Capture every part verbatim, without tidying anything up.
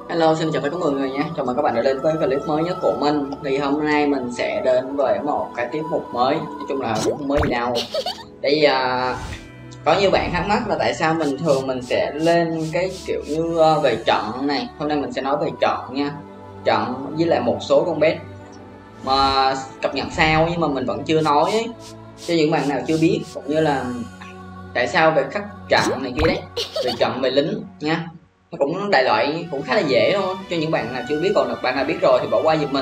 Hello, xin chào tất cả mọi người nha. Chào mừng các bạn đã đến với clip mới nhất của mình. Thì hôm nay mình sẽ đến với một cái tiết mục mới. Nói chung là cũng mới gì đâu. Để à, có nhiều bạn thắc mắc là tại sao mình thường mình sẽ lên cái kiểu như uh, về trận này. Hôm nay mình sẽ nói về trận nha. Trận với lại một số con bet mà cập nhật sau nhưng mà mình vẫn chưa nói ấy. Cho những bạn nào chưa biết, cũng như là tại sao về các trận này kia đấy, về trận về lính nha. Nó cũng đại loại cũng khá là dễ thôi, cho những bạn nào chưa biết, còn bạn nào biết rồi thì bỏ qua giùm mình.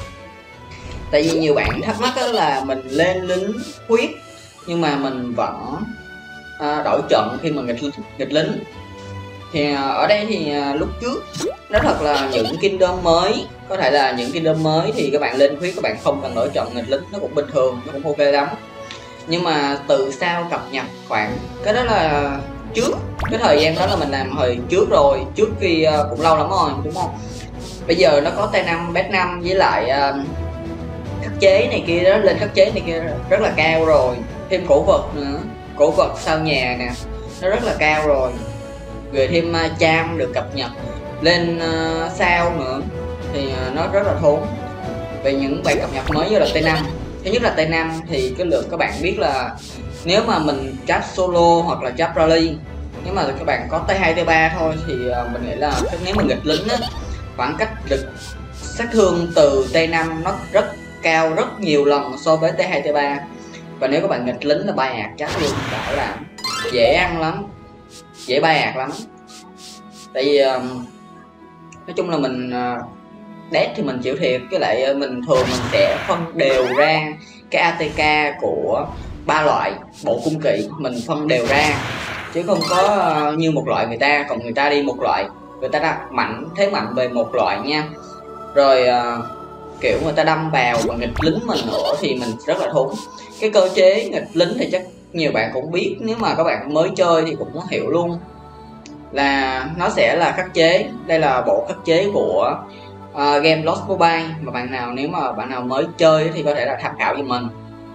Tại vì nhiều bạn thắc mắc là mình lên lính huyết nhưng mà mình vẫn à, đổi trận khi mà nghịch nghịch lính. Thì à, ở đây thì à, lúc trước nói thật là những kingdom mới, có thể là những kingdom mới thì các bạn lên huyết các bạn không cần đổi trận nghịch lính, nó cũng bình thường, nó cũng ok lắm. Nhưng mà từ sau cập nhật khoảng cái đó là trước cái thời gian đó là mình làm hồi trước rồi, trước khi uh, cũng lâu lắm rồi đúng không. Bây giờ nó có T năm bet năm với lại uh, khắc chế này kia đó, lên khắc chế này kia rất là cao rồi, thêm cổ vật nữa, cổ vật sau nhà nè nó rất là cao rồi, rồi thêm uh, cham được cập nhật lên uh, sao nữa thì uh, nó rất là thốn. Về những bài cập nhật mới như là T năm, thứ nhất là T năm thì cái lượng các bạn biết là nếu mà mình trap solo hoặc là trap rally, nếu mà các bạn có T hai T ba thôi thì mình nghĩ là nếu mà nghịch lính á, khoảng cách lực sát thương từ T năm nó rất cao, rất nhiều lần so với T hai T ba. Và nếu các bạn nghịch lính là bay ạt chắc luôn, bảo là dễ ăn lắm, dễ bay ạt lắm. Tại vì nói chung là mình dead thì mình chịu thiệt, với lại mình thường mình sẽ phân đều ra cái a tê ca của ba loại bộ cung kỵ, mình phân đều ra chứ không có như một loại người ta, còn người ta đi một loại, người ta đã mạnh thế mạnh về một loại nha, rồi uh, kiểu người ta đâm vào và nghịch lính mình nữa thì mình rất là thốn. Cái cơ chế nghịch lính thì chắc nhiều bạn cũng biết, nếu mà các bạn mới chơi thì cũng hiểu luôn, là nó sẽ là khắc chế. Đây là bộ khắc chế của uh, game Lost Mobile, mà bạn nào nếu mà bạn nào mới chơi thì có thể là tham khảo cho mình.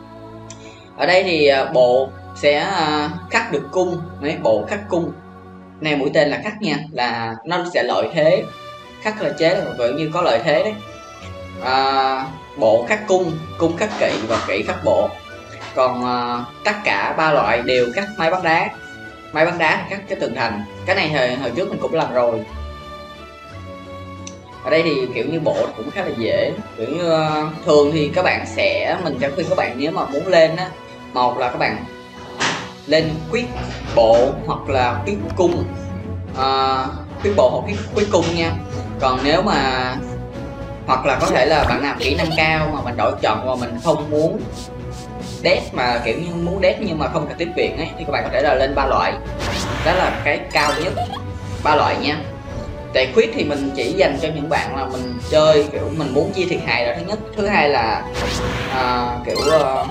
Ở đây thì uh, bộ sẽ uh, khắc được cung, mấy bộ khắc cung này, mũi tên là khắc nha, là nó sẽ lợi thế, khắc là chế là kiểu như có lợi thế đấy. Uh, bộ khắc cung, cung khắc kỵ và kỵ khắc bộ. Còn uh, tất cả ba loại đều khắc máy bắn đá, máy bắn đá thì khắc cái tường thành. Cái này hồi, hồi trước mình cũng làm rồi. Ở đây thì kiểu như bộ cũng khá là dễ, kiểu như uh, thường thì các bạn sẽ, mình sẽ khuyên các bạn nếu mà muốn lên á, một là các bạn lên quyết bộ hoặc là quyết cung, uh, quyết bộ hoặc quyết, quyết cung nha. Còn nếu mà hoặc là có thể là bạn nào kỹ năng cao mà mình đổi chọn mà mình không muốn dead, mà kiểu như muốn dead nhưng mà không cần tiếp viện ấy, thì các bạn có thể là lên ba loại, đó là cái cao nhất, ba loại nha. Tại khuyết thì mình chỉ dành cho những bạn là mình chơi kiểu mình muốn chia thiệt hại là thứ nhất, thứ hai là à, kiểu uh,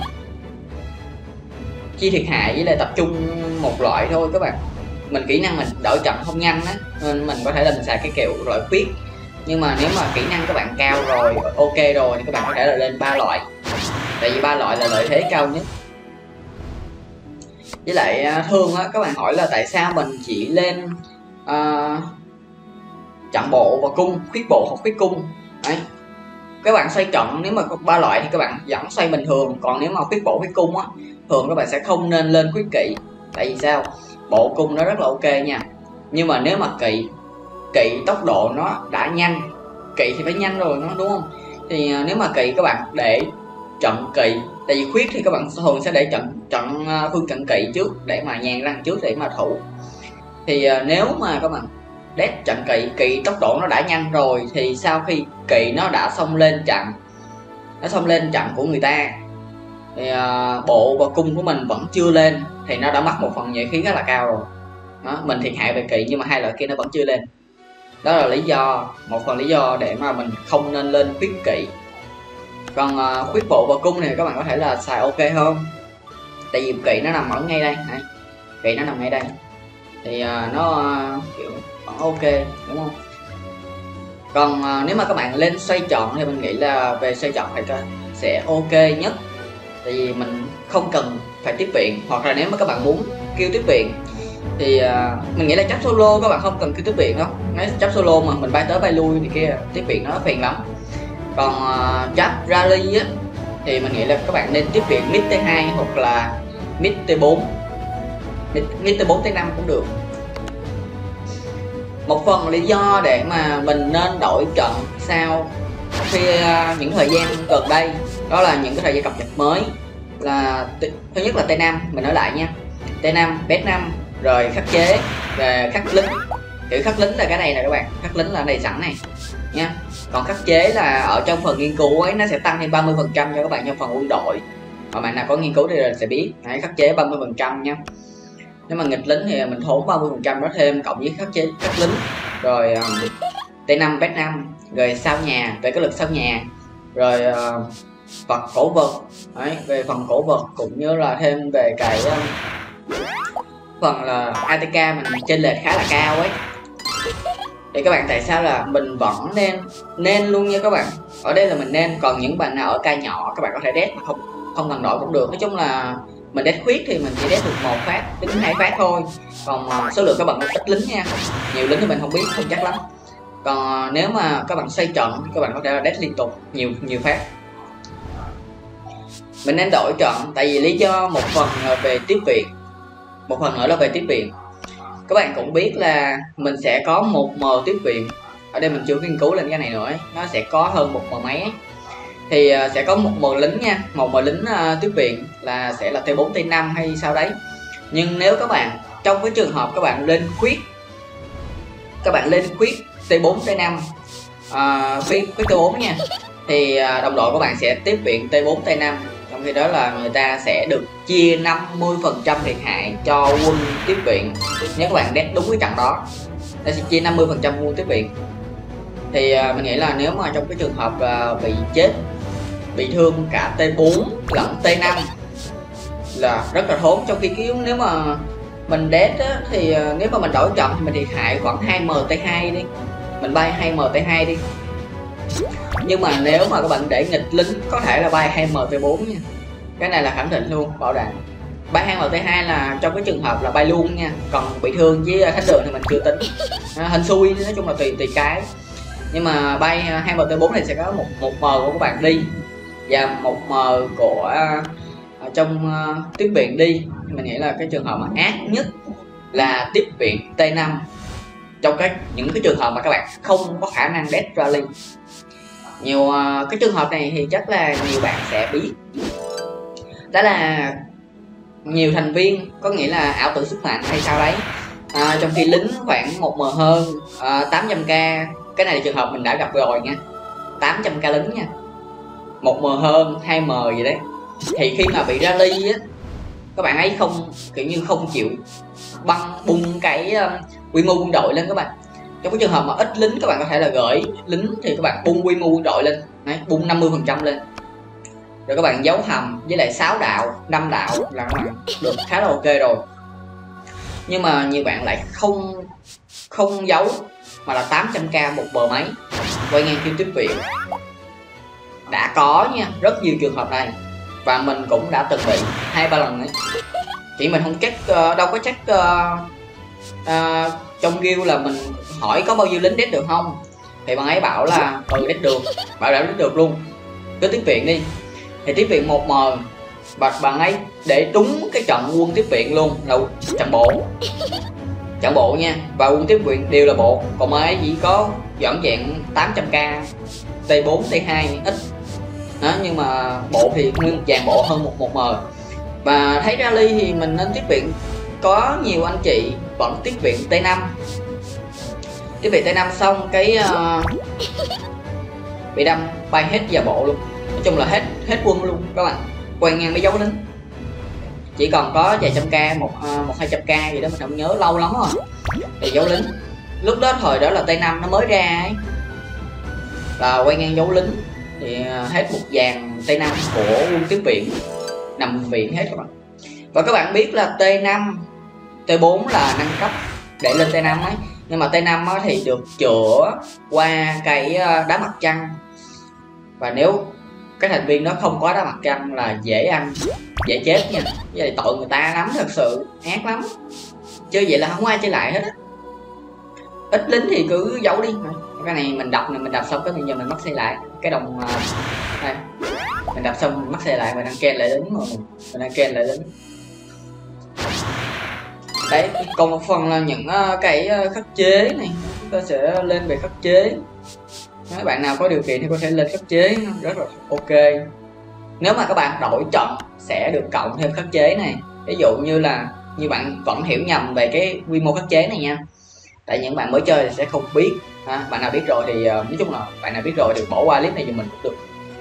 chia thiệt hại với lại tập trung một loại thôi các bạn. Mình kỹ năng mình đổi trận không nhanh á, nên mình có thể là mình xài cái kiểu loại khuyết. Nhưng mà nếu mà kỹ năng các bạn cao rồi, ok rồi thì các bạn có thể là lên ba loại, tại vì ba loại là lợi thế cao nhất. Với lại thường á, các bạn hỏi là tại sao mình chỉ lên uh, trận bộ và cung, khuyết bộ hoặc khuyết cung đấy. Các bạn xoay trận nếu mà có ba loại thì các bạn vẫn xoay bình thường, còn nếu mà khuyết bộ khuyết cung á, thường các bạn sẽ không nên lên khuyết kỵ. Tại vì sao? Bộ cung nó rất là ok nha, nhưng mà nếu mà kỵ kỵ tốc độ nó đã nhanh, kỵ thì phải nhanh rồi nó đúng không, thì nếu mà kỵ các bạn để trận kỵ, tại vì khuyết thì các bạn thường sẽ để trận trận phương trận kỵ trước để mà nhàn răng trước để mà thủ. Thì nếu mà các bạn dead trận kỵ, kỵ tốc độ nó đã nhanh rồi, thì sau khi kỵ nó đã xông lên trận, nó xông lên trận của người ta thì uh, bộ và cung của mình vẫn chưa lên, thì nó đã mất một phần nhuệ khí rất là cao rồi đó. Mình thiệt hại về kỵ nhưng mà hai loại kia nó vẫn chưa lên, đó là lý do, một phần lý do để mà mình không nên lên khuyết kỵ. Còn uh, khuyết bộ và cung này các bạn có thể là xài ok hơn, tại vì kỵ nó nằm ở ngay đây này. Kỵ nó nằm ngay đây thì uh, nó uh, kiểu vẫn ok đúng không. Còn uh, nếu mà các bạn lên xoay tròn thì mình nghĩ là về xoay tròn thì sẽ ok nhất, tại vì mình không cần phải tiếp viện, hoặc là nếu mà các bạn muốn kêu tiếp viện Thì uh, mình nghĩ là chấp solo các bạn không cần cái tiếp viện đâu, nếu chấp solo mà mình bay tới bay lui thì kia tiếp viện nó phiền lắm. Còn uh, chấp rally á thì mình nghĩ là các bạn nên tiếp viện mid T hai hoặc là mid T bốn, mid, mid T bốn T năm cũng được. Một phần lý do để mà mình nên đổi trận sao khi uh, những thời gian gần đây, đó là những cái thời gian cập nhật mới là thứ nhất là T năm, mình nói lại nha, T năm, B năm, rồi khắc chế, về khắc lính. Kiểu khắc lính là cái này nè các bạn, khắc lính là này sẵn này nha. Còn khắc chế là ở trong phần nghiên cứu ấy, nó sẽ tăng thêm ba mươi phần trăm cho các bạn trong phần quân đội. Mà bạn nào có nghiên cứu thì sẽ biết. Đấy, khắc chế ba mươi phần trăm nha. Nếu mà nghịch lính thì mình thốn ba mươi phần trăm đó thêm cộng với khắc chế khắc lính. Rồi um, T năm, B năm, rồi sao nhà, về cái lực sao nhà, rồi uh, vật cổ vật. Đấy, về phần cổ vật cũng như là thêm về cái um, phần là a tê ca mình chênh lệch khá là cao ấy. Thì các bạn tại sao là mình vẫn nên nên luôn nha các bạn. Ở đây là mình nên, còn những bạn nào ở ca nhỏ các bạn có thể đét mà không không cần đổi cũng được. Nói chung là mình đét khuyết thì mình chỉ đét được một phát đến hai phát thôi. Còn số lượng các bạn ít lính nha, nhiều lính thì mình không biết, không chắc lắm. Còn nếu mà các bạn xoay trận các bạn có thể là đét liên tục nhiều nhiều phát. Mình nên đổi trận tại vì lý do một phần là về tiếp viện, một phần nữa là về tiếp viện. Các bạn cũng biết là mình sẽ có một M tiếp viện. Ở đây mình chưa nghiên cứu lên cái này nữa ấy. Nó sẽ có hơn một M mấy ấy. Thì uh, sẽ có một M lính nha, một M lính uh, tiếp viện là sẽ là T bốn T năm hay sao đấy. Nhưng nếu các bạn trong cái trường hợp các bạn lên khuyết, các bạn lên khuyết T bốn T năm, uh, khuyết, khuyết T bốn nha, thì uh, đồng đội của bạn sẽ tiếp viện T bốn T năm. Trong khi đó là người ta sẽ được chia năm mươi phần trăm thiệt hại cho quân tiếp viện. Nếu các bạn đét đúng cái trận đó, ta sẽ chia năm mươi phần trăm quân tiếp viện. Thì uh, mình nghĩ là nếu mà trong cái trường hợp uh, bị chết, bị thương cả T bốn lẫn T năm là rất là thốn. Trong khi kiểu nếu mà mình đét á, thì uh, nếu mà mình đổi trận thì mình thiệt hại khoảng hai M T hai đi, mình bay hai M T hai đi. Nhưng mà nếu mà các bạn để nghịch lính có thể là bay hai M T bốn nha, cái này là khẳng định luôn, bảo đảm. Bay hai M T hai là trong cái trường hợp là bay luôn nha, còn bị thương với thánh đường thì mình chưa tính, à, hên xui, nói chung là tùy tùy cái. Nhưng mà bay hai M T bốn thì sẽ có một một M của các bạn đi và một M của uh, trong uh, tiếp viện đi. Mình nghĩ là cái trường hợp mà ác nhất là tiếp viện T năm trong cái những cái trường hợp mà các bạn không có khả năng death rally. Nhiều uh, cái trường hợp này thì chắc là nhiều bạn sẽ biết, đó là nhiều thành viên, có nghĩa là ảo tưởng sức mạnh hay sao đấy, à, trong khi lính khoảng một M hơn, à, tám trăm k. Cái này là trường hợp mình đã gặp rồi nha, tám trăm k lính nha, một M hơn, hai M gì đấy. Thì khi mà bị rally á, các bạn ấy không kiểu như không chịu băng bung cái um, quy mô quân đội lên các bạn. Trong cái trường hợp mà ít lính các bạn có thể là gửi lính thì các bạn bung quy mô quân đội lên, đấy, bung năm mươi phần trăm lên, rồi các bạn giấu hầm với lại sáu đạo, năm đạo là các bạn được khá là ok rồi. Nhưng mà nhiều bạn lại không không giấu mà là tám trăm k một bờ máy quay ngang kill tiếp viện. Đã có nha, rất nhiều trường hợp này và mình cũng đã từng bị hai ba lần ấy. Chỉ mình không check, uh, đâu có check uh, uh, trong guild là mình hỏi có bao nhiêu lính death được không, thì bạn ấy bảo là ừ death được, bảo đảm death được luôn, cứ tiếp viện đi. Thì tiếp viện một M và bạn ấy để đúng cái trận quân tiếp viện luôn là trận bộ, trận bộ nha, và quân tiếp viện đều là bộ, còn bạn ấy chỉ có dọn dạng tám trăm k T bốn T hai ít đó, nhưng mà bộ thì nguyên một dàn bộ hơn một một M. Và thấy rally thì mình nên tiếp viện, có nhiều anh chị vẫn tiếp viện T năm, tiếp viện T năm xong cái uh, bị đâm bay hết giờ bộ luôn, nói chung là hết hết quân luôn các bạn, quay ngang mấy dấu lính, chỉ còn có vài trăm k, một uh, một hai trăm k gì đó mình không nhớ, lâu lắm rồi. Thì dấu lính lúc đó thời đó là T năm nó mới ra ấy, là quay ngang dấu lính thì uh, hết một dàn T năm của quân tiếp viện, nằm viện hết các bạn. Và các bạn biết là T năm, T bốn là nâng cấp để lên T năm ấy, nhưng mà T năm thì được chữa qua cái đá mặt trăng, và nếu cái thành viên đó không có đá mặt trăng là dễ ăn, dễ chết nha, với lại tội người ta lắm, thật sự ác lắm. chơi vậy là không có ai chơi lại hết á. Ít lính thì cứ giấu đi. Cái này mình đập này, mình đập xong cái bây giờ mình mắc xây lại cái đồng này. Mình đập xong mình mắc xây lại, mình đang ken lại lính mà mình, mình đang ken lại lính. Đấy, còn một phần là những cái khắc chế này, chúng ta sẽ lên về khắc chế. Nếu bạn nào có điều kiện thì có thể lên khắc chế, rất là ok. Nếu mà các bạn đổi trận sẽ được cộng thêm khắc chế này. Ví dụ như là như bạn vẫn hiểu nhầm về cái quy mô khắc chế này nha. Tại những bạn mới chơi thì sẽ không biết. À, bạn nào biết rồi thì uh, nói chung là bạn nào biết rồi thì bỏ qua clip này giùm mình cũng được.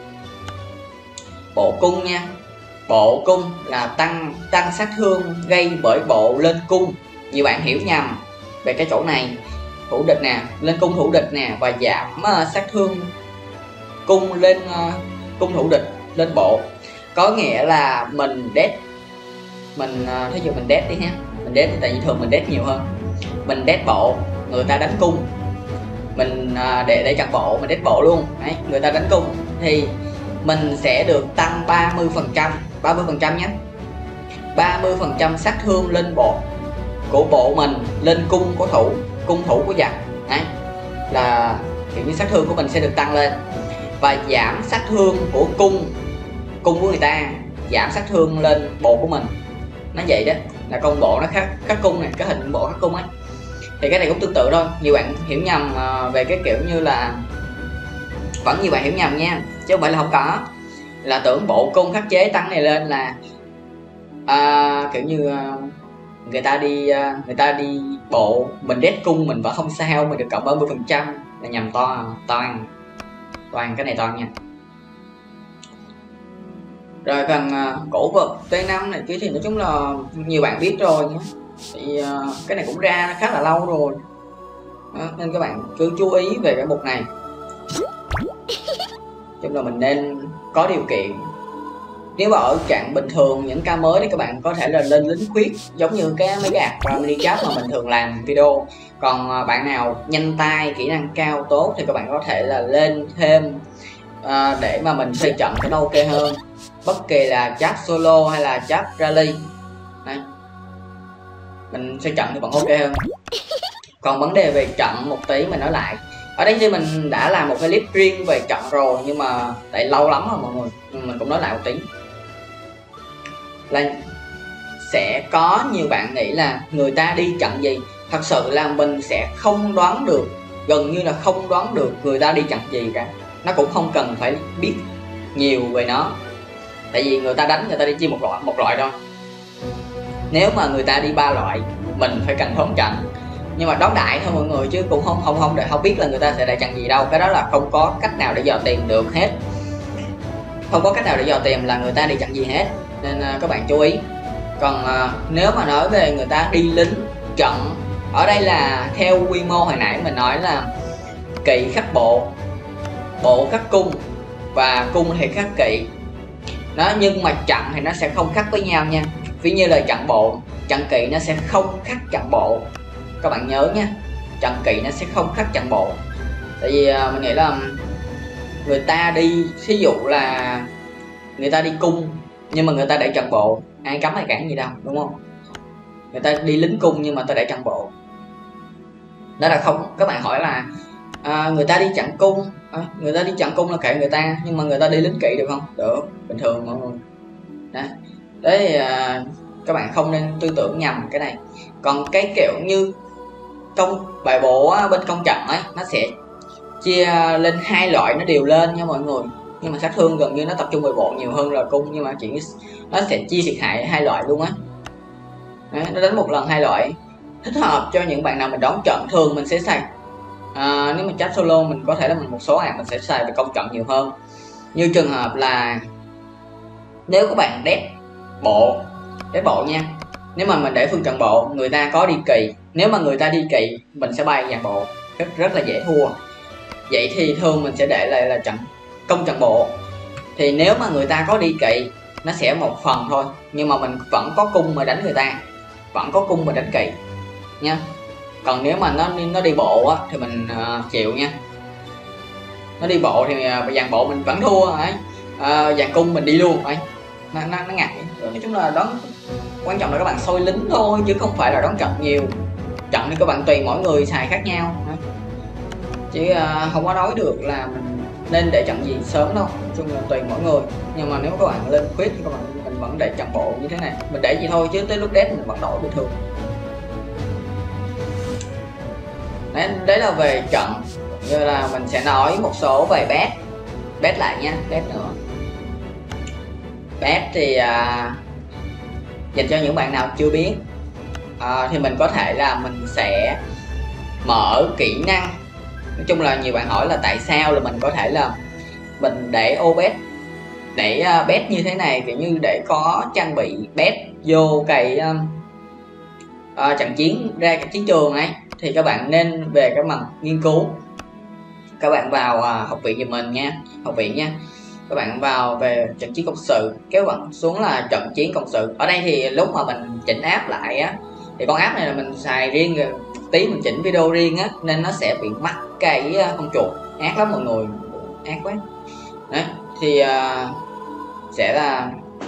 Bộ cung nha. Bộ cung là tăng tăng sát thương gây bởi bộ lên cung. Nhiều bạn hiểu nhầm về cái chỗ này. Thủ địch nè, lên cung thủ địch nè, và giảm uh, sát thương cung lên uh, cung thủ địch lên bộ. Có nghĩa là mình dead mình uh, thí dụ mình dead đi ha, mình dead tại vì thường mình dead nhiều hơn. Mình dead bộ, người ta đánh cung, mình uh, để để chặn bộ, mình dead bộ luôn. Đấy, người ta đánh cung thì mình sẽ được tăng ba mươi phần trăm, ba mươi phần trăm nhé, ba mươi phần trăm sát thương lên bộ của bộ mình lên cung của thủ, cung thủ của giặc. Đấy, là kiểu như sát thương của mình sẽ được tăng lên, và giảm sát thương của cung cung của người ta, giảm sát thương lên bộ của mình. Nó vậy đó, là con bộ nó khắc khắc cung này, cái hình bộ khắc cung ấy. Thì cái này cũng tương tự thôi. Nhiều bạn hiểu nhầm uh, về cái kiểu như là vẫn nhiều bạn hiểu nhầm nha, chứ không phải là không có. Là tưởng bộ cung khắc chế tăng này lên là uh, kiểu như uh, người ta đi uh, người ta đi bộ, mình dead cung mình vẫn không sao, mình được cộng ba mươi phần trăm. Là nhầm to toàn toàn cái này toàn nha. Rồi còn uh, cổ vật T năm này kia thì nói chung là nhiều bạn biết rồi nhé. Thì uh, cái này cũng ra khá là lâu rồi. Đó, nên các bạn cứ chú ý về cái mục này. Chung là mình nên có điều kiện. Nếu mà ở trạng bình thường những ca mới thì các bạn có thể là lên lính khuyết, giống như cái mấy cái ạc và mini chat mà mình thường làm video. Còn bạn nào nhanh tay, kỹ năng cao tốt thì các bạn có thể là lên thêm uh, để mà mình xây trận cho nó ok hơn. Bất kỳ là chat solo hay là chat rally này, mình xây trận thì vẫn ok hơn. Còn vấn đề về trận một tí mình nói lại. Ở đây thì mình đã làm một cái clip riêng về trận rồi, nhưng mà tại lâu lắm rồi mọi người, mình cũng nói lại một tí. Là sẽ có nhiều bạn nghĩ là người ta đi trận gì. Thật sự là mình sẽ không đoán được, gần như là không đoán được người ta đi trận gì cả. Nó cũng không cần phải biết nhiều về nó, tại vì người ta đánh, người ta đi chia một loại một loại thôi. Nếu mà người ta đi ba loại, mình phải cần đoán trận. Nhưng mà đoán đại thôi mọi người, chứ cũng không không không để không biết là người ta sẽ đại trận gì đâu. Cái đó là không có cách nào để dò tìm được hết. Không có cách nào để dò tìm là người ta đi trận gì hết. Nên uh, các bạn chú ý. Còn uh, nếu mà nói về người ta đi lính trận, ở đây là theo quy mô hồi nãy mình nói là kỵ khắc bộ, bộ khắc cung, và cung thì khắc kỵ. Đó, nhưng mà trận thì nó sẽ không khắc với nhau nha. Ví như là trận bộ, trận kỵ nó sẽ không khắc trận bộ. Các bạn nhớ nha, trận kỵ nó sẽ không khắc trận bộ. Tại vì uh, mình nghĩ là người ta đi, ví dụ là người ta đi cung nhưng mà người ta đẩy trận bộ, ai cấm ai cản gì đâu, đúng không? Người ta đi lính cung nhưng mà ta đẩy trận bộ, đó là không. Các bạn hỏi là à, người ta đi chặn cung, à, người ta đi chặn cung là kệ người ta, nhưng mà người ta đi lính kỵ được không? Được, bình thường mọi người. Đó. Đấy, à, các bạn không nên tư tưởng nhầm cái này. Còn cái kiểu như công bài bộ bên công trận ấy, nó sẽ chia lên hai loại, nó đều lên nha mọi người. Nhưng mà sát thương gần như nó tập trung bài bộ nhiều hơn là cung, nhưng mà chỉ nó sẽ chia thiệt hại hai loại luôn á. Nó đánh một lần hai loại, thích hợp cho những bạn nào mình đón trận. Thường mình sẽ xài à, nếu mà chat solo mình có thể là mình một số hàng mình sẽ xài về công trận nhiều hơn. Như trường hợp là nếu các bạn đét bộ đét bộ nha, nếu mà mình để phương trận bộ, người ta có đi kỵ, nếu mà người ta đi kỵ mình sẽ bay dàn bộ, rất rất là dễ thua. Vậy thì thường mình sẽ để lại là trận công trận bộ. Thì nếu mà người ta có đi kỵ nó sẽ một phần thôi, nhưng mà mình vẫn có cung mà đánh người ta, vẫn có cung mà đánh kỵ nha. Còn nếu mà nó nó đi bộ á, thì mình uh, chịu nha. Nó đi bộ thì uh, dàn bộ mình vẫn thua ấy, uh, dàn cung mình đi luôn ấy, nó nó, nó ngại. Nói chung là đó Quan trọng là các bạn soi lính thôi chứ không phải là đón trận nhiều. Trận thì các bạn tùy mỗi người xài khác nhau, chứ uh, không có nói được là mình nên để trận gì sớm đâu, nói chung là tùy mỗi người. Nhưng mà nếu các bạn lên khuyết thì các bạn mình vẫn để trận bộ như thế này, mình để gì thôi chứ tới lúc dead mình vẫn đổi bình thường. Đấy, đấy là về trận. Như là mình sẽ nói một số về bet bet lại nha, bet nữa. Bet thì uh, dành cho những bạn nào chưa biết uh, thì mình có thể là mình sẽ mở kỹ năng. Nói chung là nhiều bạn hỏi là tại sao là mình có thể là mình để ô bet, để uh, bet như thế này, kiểu như để có trang bị bet vô cái uh, uh, trận chiến ra cái chiến trường ấy, thì các bạn nên về cái mặt nghiên cứu. Các bạn vào uh, học viện giùm mình nha, học viện nha. Các bạn vào về trận chiến cộng sự, kéo bạn xuống là trận chiến cộng sự. Ở đây thì lúc mà mình chỉnh app lại á, thì con app này là mình xài riêng rồi, tí mình chỉnh video riêng á, nên nó sẽ bị mắc cái con chuột, ác lắm mọi người, ác quá. Đấy, thì uh, sẽ là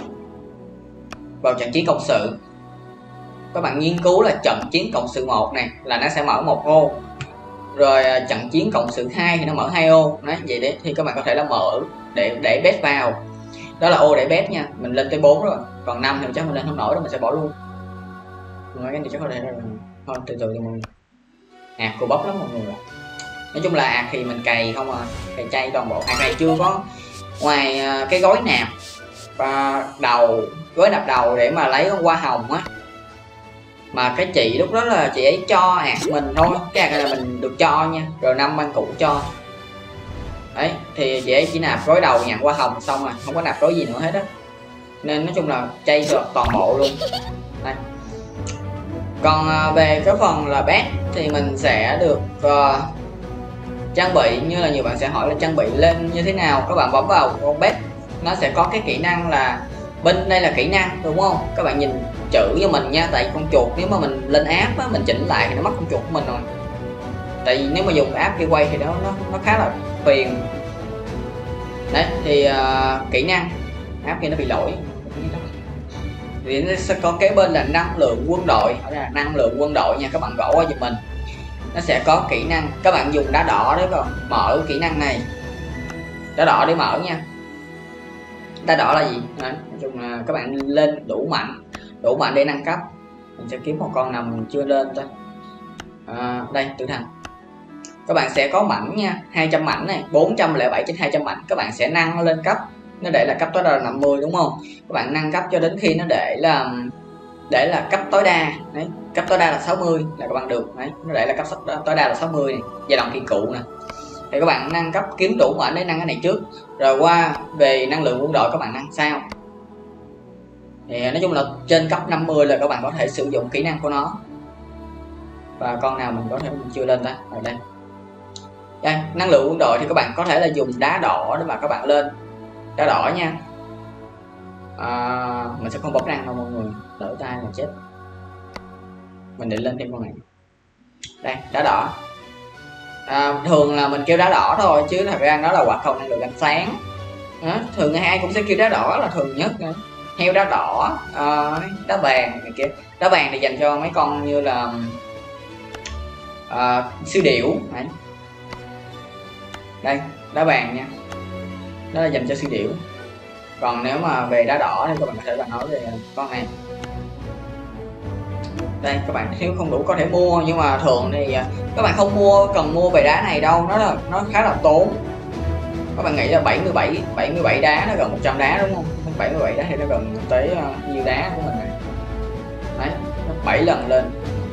vào trận chiến cộng sự, các bạn nghiên cứu là trận chiến cộng sự một này là nó sẽ mở một ô, rồi uh, trận chiến cộng sự hai thì nó mở hai ô. Đấy, vậy đấy thì các bạn có thể là mở để để bet vào, đó là ô để bet nha. Mình lên tới bốn rồi, còn năm thì chắc mình lên không nổi đâu, mình sẽ bỏ luôn. Nói cái này chắc có thể là thôi từ từ cho mọi người. Ạc cô bóc lắm mọi người. Nói chung là ạc thì mình cày không à, cày chay toàn bộ. Ạc này chưa có, ngoài cái gói nạp và đầu, gói nạp đầu để mà lấy con hoa hồng á, mà cái chị lúc đó là chị ấy cho ạc mình thôi, cái ạc này là mình được cho nha, rồi năm ban cũ cho. Đấy, thì chị ấy chỉ nạp gói đầu nhận hoa hồng xong rồi, không có nạp gói gì nữa hết á, nên nói chung là chay toàn bộ luôn. Đây. Còn về cái phần là bet thì mình sẽ được uh, trang bị, như là nhiều bạn sẽ hỏi là trang bị lên như thế nào. Các bạn bấm vào con bet, nó sẽ có cái kỹ năng là bên đây là kỹ năng, đúng không? Các bạn nhìn chữ cho mình nha, tại con chuột nếu mà mình lên app á, mình chỉnh lại thì nó mất con chuột của mình rồi. Tại vì nếu mà dùng app kia quay thì nó nó, nó khá là phiền. Đấy, thì uh, kỹ năng app kia nó bị lỗi thì nó sẽ có kế bên là năng lượng quân đội, đó là năng lượng quân đội nha, các bạn gõ qua giùm mình. Nó sẽ có kỹ năng, các bạn dùng đá đỏ đấy, còn mở kỹ năng này, đá đỏ để mở nha. Đá đỏ là gì? Đấy, nói chung là các bạn lên đủ mạnh, đủ mạnh để nâng cấp. Mình sẽ kiếm một con nào mình chưa lên thôi. À, đây tử thần. Các bạn sẽ có mảnh nha, hai trăm mảnh này, bốn trăm lẻ bảy trên hai trăm mảnh, các bạn sẽ nâng lên cấp. Nó để là cấp tối đa là năm mươi đúng không? Các bạn nâng cấp cho đến khi nó để là để là cấp tối đa. Đấy, cấp tối đa là sáu mươi là các bạn được. Đấy, nó để là cấp tối đa là sáu mươi này, giai đoạn kiên cụ nè. Thì các bạn nâng cấp kiếm đủ mảnh để nâng cái này trước, rồi qua về năng lượng quân đội các bạn nâng sau. Thì nói chung là trên cấp năm mươi là các bạn có thể sử dụng kỹ năng của nó. Và con nào mình có thể mình chưa lên ta? Ở đây. Đây, năng lượng quân đội thì các bạn có thể là dùng đá đỏ để mà các bạn lên. Đá đỏ nha. À, mình sẽ không bấm răng đâu mọi người, lỡ tay là chết. Mình định lên thêm con này. Đây, đá đỏ. À, thường là mình kêu đá đỏ thôi, chứ thật ra nó là quả cầu năng lượng ánh sáng. Đó, thường ai cũng sẽ kêu đá đỏ là thường nhất. Heo đá đỏ, à, đá vàng này kia. Đá vàng thì dành cho mấy con như là à, siêu điểu. Đấy. Đây, đá vàng nha, đó là dành cho siêu điểu. Còn nếu mà về đá đỏ thì các bạn có thể là nói về con này. Đây, các bạn nếu không đủ có thể mua, nhưng mà thường thì các bạn không mua cần mua về đá này đâu, nó là nó khá là tốn. Các bạn nghĩ là bảy mươi bảy bảy mươi bảy đá nó gần một trăm đá đúng không? bảy mươi bảy đá thì nó gần tới uh, nhiêu đá của mình này. Đấy, nó bảy lần lên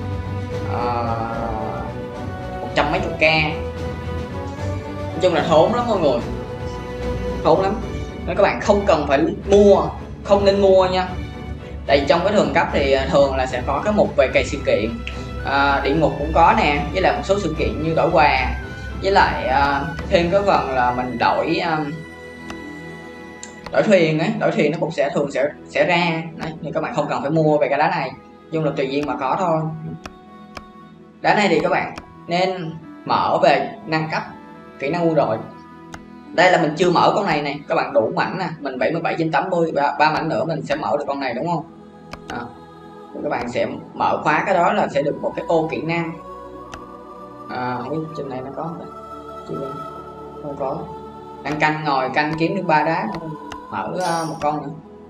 một trăm uh, mấy chục k. Nói chung là thốn lắm mọi người, thốn lắm. Nên các bạn không cần phải mua, không nên mua nha. Tại vì trong cái thường cấp thì thường là sẽ có cái mục về cày sự kiện, à, địa ngục cũng có nè, với lại một số sự kiện như đổi quà, với lại à, thêm cái phần là mình đổi à, đổi thuyền ấy, đổi thuyền nó cũng sẽ thường sẽ sẽ ra. Đấy, thì các bạn không cần phải mua về cái đá này, nhưng là tùy duyên mà có thôi. Đá này thì các bạn nên mở về nâng cấp kỹ năng quân đội. Đây là mình chưa mở con này này, các bạn đủ mảnh nè, mình bảy mươi bảy trên tám mươi, ba mảnh nữa mình sẽ mở được con này đúng không? Đó. Các bạn sẽ mở khóa cái đó là sẽ được một cái ô kỹ năng. À, không biết trên này nó có không? Chưa, không có. Đang canh ngồi canh kiếm được ba đá, mở uh, một con nữa.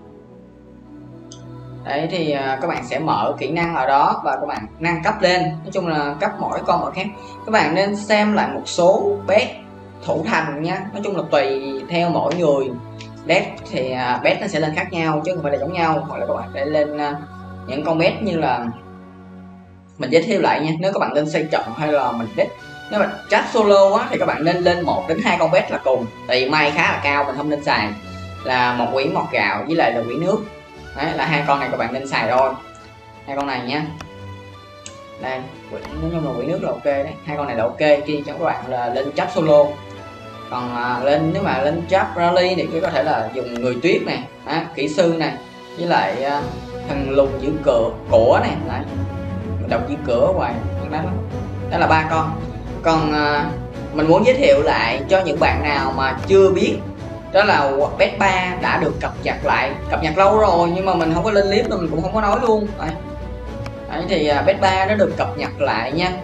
Đấy thì uh, các bạn sẽ mở kỹ năng ở đó và các bạn nâng cấp lên. Nói chung là cấp mỗi con mỗi khác. Các bạn nên xem lại một số bet thủ thành nha. Nói chung là tùy theo mỗi người. Bet thì uh, bet nó sẽ lên khác nhau chứ không phải là giống nhau. Hoặc là các bạn sẽ lên uh, những con bet như là mình giới thiệu lại nha. Nếu các bạn lên xây trận hay là mình bet, nếu mà chat solo á thì các bạn nên lên một đến hai con bet là cùng, tại vì may khá là cao, mình không nên xài là một quỷ một gạo với lại là quỷ nước. Đấy là hai con này các bạn nên xài thôi, hai con này nha. Đây nói chung là quỷ nước là ok đấy, hai con này là ok khi cho các bạn là lên chat solo. Còn à, lên nếu mà lên chat rally thì có thể là dùng người tuyết này, à, kỹ sư này với lại à, thằng lùn giữ cửa của này, đấy đọc giữ cửa hoài đó, đó là ba con. Còn à, mình muốn giới thiệu lại cho những bạn nào mà chưa biết, đó là bet ba đã được cập nhật lại, cập nhật lâu rồi nhưng mà mình không có lên clip nên mình cũng không có nói luôn. Đấy, đấy thì à, bet ba đã được cập nhật lại nha.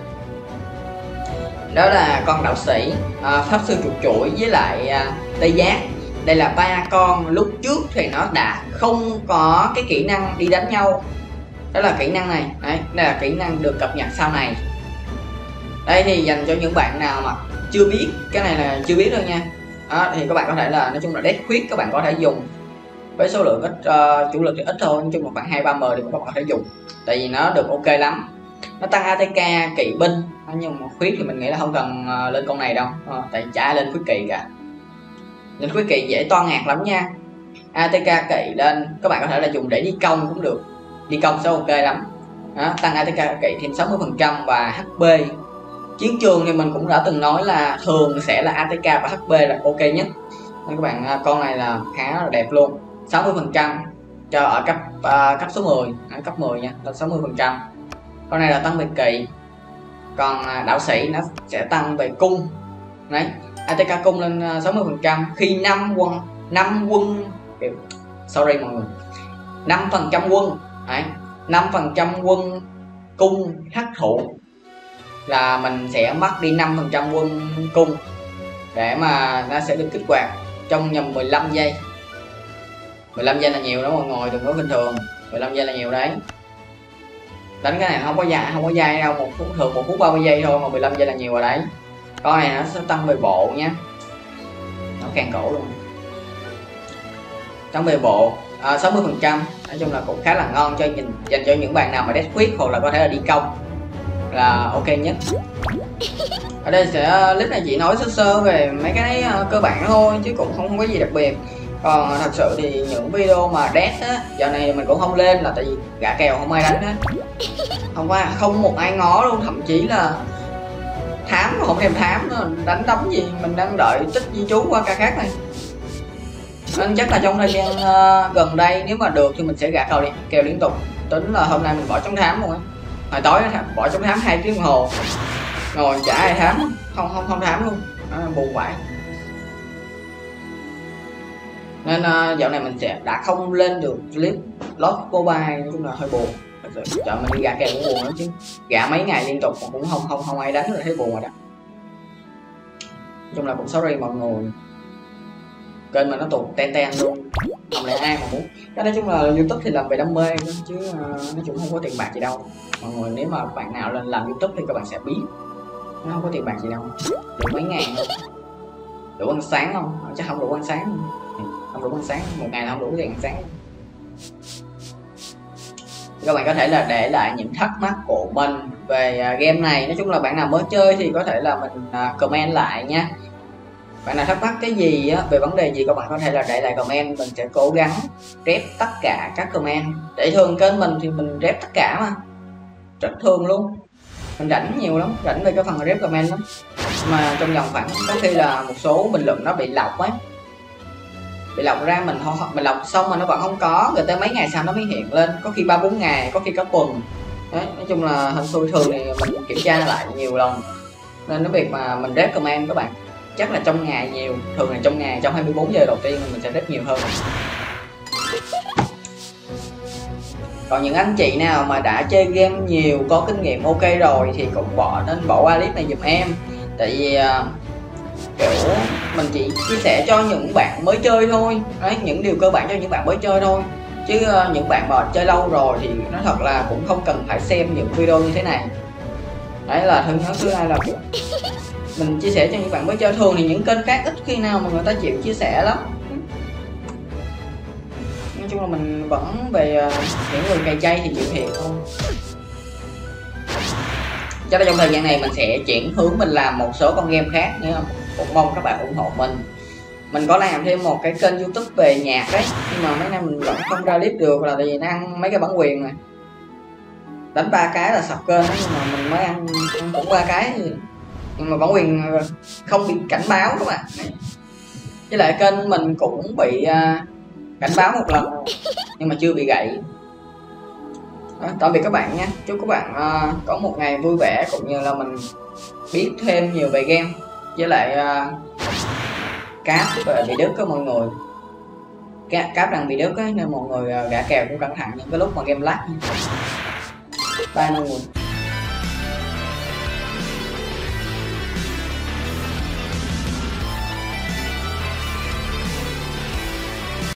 Đó là con đạo sĩ, à, pháp sư chuột chuỗi với lại à, tê giác. Đây là ba con lúc trước thì nó đã không có cái kỹ năng đi đánh nhau, đó là kỹ năng này. Đấy, đây là kỹ năng được cập nhật sau này. Đây thì dành cho những bạn nào mà chưa biết, cái này là chưa biết thôi nha. Đó, thì các bạn có thể là nói chung là death quit các bạn có thể dùng với số lượng ít, uh, chủ lực thì ít thôi, nói chung là khoảng hai ba m thì các bạn có thể dùng, tại vì nó được ok lắm. Nó tăng a tê ca kỵ binh, nhưng mà khuyết thì mình nghĩ là không cần uh, lên con này đâu, uh, tại chả ai lên khuyết kỵ cả. Lên khuyết kỵ dễ toan ngạt lắm nha. a tê ca kỵ lên các bạn có thể là dùng để đi công cũng được, đi công sẽ ok lắm. Đó, tăng a tê ca kỵ thêm sáu mươi phần trăm và hát pê. Chiến trường thì mình cũng đã từng nói là thường sẽ là a tê ca và hát pê là ok nhất, nên các bạn con này là khá là đẹp luôn. Sáu mươi phần trăm cho ở cấp uh, cấp số mười, à, cấp mười nha, là sáu mươi phần trăm. Con này là tăng về kỵ. Còn uh, đạo sĩ nó sẽ tăng về cung. Đấy, a tê ca cung lên uh, sáu mươi phần trăm khi năm quân năm quân sorry mọi người năm phần trăm quân. Đấy, năm phần trăm quân cung hắc thủ là mình sẽ mất đi năm phần trăm quân cung để mà nó sẽ được kích hoạt trong vòng mười lăm giây. Mười lăm giây là nhiều đó mọi người, đừng có bình thường. Mười lăm giây là nhiều đấy. Đánh cái này không có dài, không có dài đâu, một phút thường một phút ba mươi giây thôi mà mười lăm giây là nhiều rồi đấy. Con này nó sẽ tăng về bộ nhé, nó càng cổ luôn, tăng về bộ à, sáu mươi phần trăm. Nói chung là cũng khá là ngon cho nhìn, dành cho những bạn nào mà death quit hoặc là có thể là đi công là ok nhất. Ở đây sẽ clip này chỉ nói sơ sơ về mấy cái uh, cơ bản thôi chứ cũng không, không có gì đặc biệt. Còn thật sự thì những video mà death á giờ này mình cũng không lên là tại vì gã kèo không ai đánh hết, không có không một ai ngó luôn, thậm chí là thám không thèm thám nữa, đánh đấm gì mình đang đợi tích di trú qua ca khác này. Nên chắc là trong thời gian uh, gần đây nếu mà được thì mình sẽ gã kèo đi kèo liên tục. Tính là hôm nay mình bỏ chống thám luôn á, hồi tối bỏ chống thám hai tiếng đồng hồ ngồi chả ai thám, không không không thám luôn, à, buồn vãi. Nên uh, dạo này mình sẽ đã không lên được clip lót mobile, nói chung là hơi buồn. Chợ mình đi gạ kèo cũng buồn lắm chứ, gạ mấy ngày liên tục mà cũng không không không ai đánh là thấy buồn rồi đó. Nói chung là cũng sorry mọi người, kênh mà nó tụt ten ten luôn, không lẽ ai mà muốn. Cái nói chung là YouTube thì làm về đam mê chứ uh, nói chung không có tiền bạc gì đâu mọi người. Nếu mà bạn nào lên làm YouTube thì các bạn sẽ biết nó không có tiền bạc gì đâu, chỉ mấy ngàn thôi. Đủ ăn sáng không? Chắc không đủ ăn sáng, không đủ ăn sáng, một ngày là không đủ tiền ăn sáng. Các bạn có thể là để lại những thắc mắc của mình về game này. Nói chung là bạn nào mới chơi thì có thể là mình comment lại nha. Bạn nào thắc mắc cái gì á, về vấn đề gì các bạn có thể là để lại comment, mình sẽ cố gắng rep tất cả các comment. Để thường kênh mình thì mình rep tất cả mà, rất thường luôn. Mình rảnh nhiều lắm, rảnh về cái phần rep comment lắm. Mà trong vòng khoảng có khi là một số bình luận nó bị lọc ấy, bị lọc ra mình không, mình lọc xong mà nó vẫn không có, rồi tới mấy ngày sau nó mới hiện lên, có khi ba bốn ngày, có khi cả tuần. Đấy, nói chung là hình xui thường thì mình kiểm tra lại nhiều lần, nên cái việc mà mình rep comment các bạn chắc là trong ngày nhiều, thường là trong ngày, trong hai mươi bốn giờ đầu tiên mình sẽ rep nhiều hơn. Còn những anh chị nào mà đã chơi game nhiều, có kinh nghiệm ok rồi thì cũng bỏ nên bỏ qua clip này giùm em. Tại vì uh, kiểu mình chỉ chia sẻ cho những bạn mới chơi thôi. Đấy, những điều cơ bản cho những bạn mới chơi thôi. Chứ uh, những bạn mà chơi lâu rồi thì nó thật là cũng không cần phải xem những video như thế này. Đấy là thứ thứ thứ hai là mình chia sẻ cho những bạn mới chơi. Thường thì những kênh khác ít khi nào mà người ta chịu chia sẻ lắm. Nói chung là mình vẫn về uh, những người cày chay thì chịu thiệt thôi. Chắc là trong thời gian này mình sẽ chuyển hướng mình làm một số con game khác nữa, cũng mong các bạn ủng hộ mình. Mình có làm thêm một cái kênh YouTube về nhạc đấy, nhưng mà mấy năm mình vẫn không ra clip được là tại vì nó ăn mấy cái bản quyền này. Đánh ba cái là sập kênh, nhưng mà mình mới ăn, ăn cũng ba cái thì... nhưng mà bản quyền không bị cảnh báo các bạn. Với lại kênh mình cũng bị uh, cảnh báo một lần nhưng mà chưa bị gãy. Đó, tạm biệt các bạn nha. Chúc các bạn uh, có một ngày vui vẻ, cũng như là mình biết thêm nhiều về game. Với lại uh, cáp về bị đứt có mọi người, cáp, cáp đang bị đứt ấy, nên mọi người uh, gã kèo cũng cẩn thận những cái lúc mà game lag. Bye mọi người.